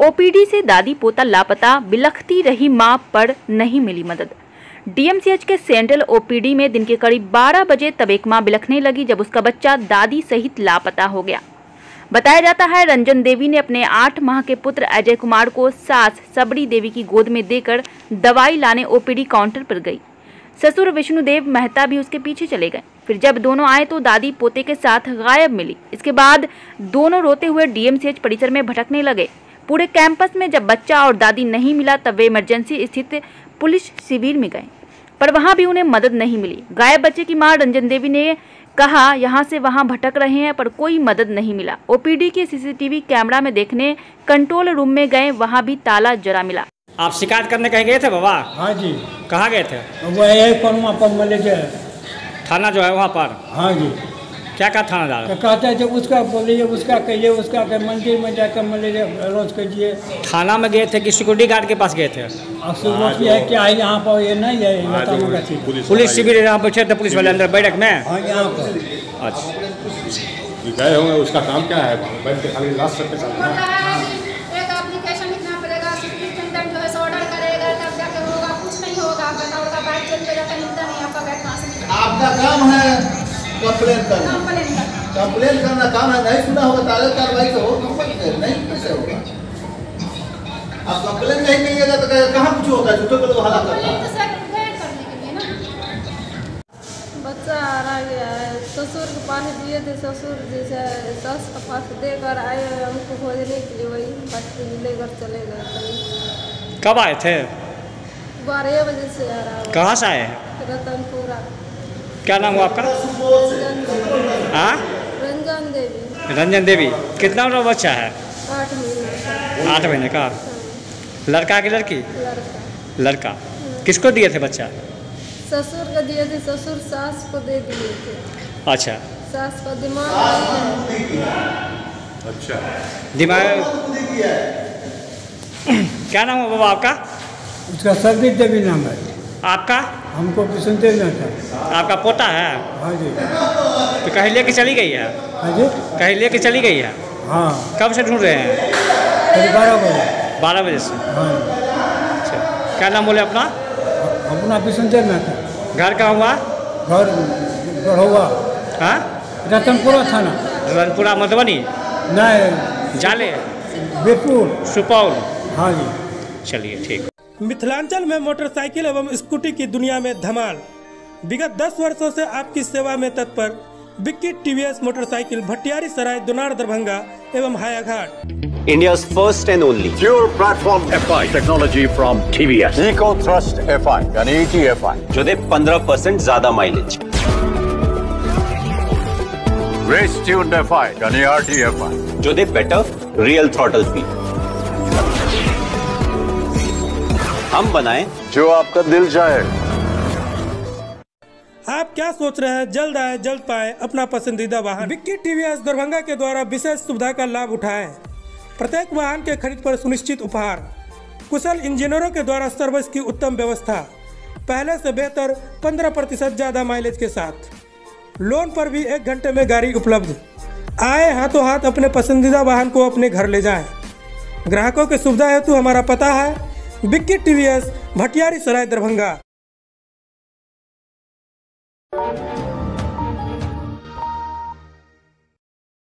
OPD से दादी पोता लापता, बिलखती रही मां पर नहीं मिली मदद। डीएमसीएच के सेंट्रल ओपीडी में दिन के करीब 12 बजे तब एक मां बिलखने लगी जब उसका बच्चा दादी सहित लापता हो गया। बताया जाता है रंजन देवी ने अपने 8 माह के पुत्र अजय कुमार को सास सबरी देवी की गोद में देकर दवाई लाने ओपीडी काउंटर पर गई। ससुर विष्णुदेव मेहता भी उसके पीछे चले गए। फिर जब दोनों आए तो दादी पोते के साथ गायब मिली। इसके बाद दोनों रोते हुए डीएमसीएच परिसर में भटकने लगे। पूरे कैंपस में जब बच्चा और दादी नहीं मिला तब वे इमरजेंसी स्थित पुलिस शिविर में गए, पर वहां भी उन्हें मदद नहीं मिली। गायब बच्चे की मां रंजन देवी ने कहा, यहां से वहां भटक रहे हैं पर कोई मदद नहीं मिला। ओपीडी के सीसीटीवी कैमरा में देखने कंट्रोल रूम में गए, वहां भी ताला जरा मिला। आप शिकायत करने कहीं गए थे बाबा? हाँ जी। कहाँ गए थे? वो यही परमा पर मैनेजर थाना जो है वहाँ पर। हाँ जी। क्या कहा थानादार? तो कहते थे उसका बोलिए, उसका कहिए, उसका मंदिर में जाकर मैनेजर अरोज कीजिए। थाना में गए थे कि सिक्योरिटी गार्ड के पास गए थे? अब सिक्योरिटी है क्या है यहाँ पर? ये नहीं है पुलिस शिविर यहाँ बैठे थे, पुलिस वाले अंदर बैठक में। हाँ यहाँ पर। अच्छा, गए होंगे, उसका काम क्या है? बैठ के खाली लास्ट तक आपका काम है कंप्लेन करना। कंप्लेन करना काम है, नहीं सुना होगा ताले कार्रवाई से हो कंप्लेन नहीं कैसे होगा? आप कंप्लेन नहीं करिएगा तो कहाँ कुछ होगा? झूठों को हला करता है। बच्चा आ रहा है, ससुर के पास दिए थे, ससुर जैसे 10 के पास देकर आए हमको खोजने के लिए, वही बच्चे लेकर चले गए। कब आए थे? 12 बजे से आ रहा है। कहाँ से आए हैं? रतनपुरा। क्या नाम हुआ आपका? हाँ, रंजन देवी। रंजन देवी। कितना बड़ा बच्चा है? 8 महीने। 8 महीने का। लड़का की लड़की? लड़का। लड़का। किसको दिए थे बच्चा? ससुर को दिए थे, ससुर सास को दे दिए थे। अच्छा, सास का दिमाग नहीं है। अच्छा, दिमाग। क्या नाम है बाबा आपका? उसका सबरी देवी नाम है। आपका? हमको विष्णुदेव ना था। आपका पोता है? हाँ जी। तो कहीं लेके चली गई है? हाँ जी। कहीं लेके चली गई है? हाँ। कब से ढूंढ रहे हैं? करीब 12 बजे। 12 बजे से। हाँ। अच्छा, क्या नाम बोले अपना? अपना विष्णुदेव ना था। घर कहाँ हुआ? घर हुआ। हाँ, रतनपुरा थाना। रतनपुरा मधुबनी? नहीं, जाले, बीरपुर, सुपौल। हाँ जी। चलिए ठीक। मिथिलांचल में मोटरसाइकिल एवं स्कूटी की दुनिया में धमाल। विगत 10 वर्षों से आपकी सेवा में तत्पर बिक्की टीवीएस मोटरसाइकिल भटियारी सराय दुनार दरभंगा एवं Hayaghat. India's first and only pure platform FI technology from TVS. Eco Thrust FI यानी ETFI जो दे 15% ज्यादा माइलेज। Race tuned FI यानी RTFI जो दे बेटर रियल थ्रॉटल स्पीड। हम बनाएं जो आपका दिल चाहे। आप क्या सोच रहे हैं? जल्द आए जल्द पाए अपना पसंदीदा वाहन। बिक्की टीवीएस दरभंगा के द्वारा विशेष सुविधा का लाभ उठाएं। प्रत्येक वाहन के खरीद पर सुनिश्चित उपहार, कुशल इंजीनियरों के द्वारा सर्विस की उत्तम व्यवस्था, पहले से बेहतर 15% ज्यादा माइलेज के साथ, लोन पर भी 1 घंटे में गाड़ी उपलब्ध। आए हाथों हाथ अपने पसंदीदा वाहन को अपने घर ले जाएं। ग्राहकों की सुविधा हेतु हमारा पता है बिक्की टीवीएस भटियारी सराय दरभंगा।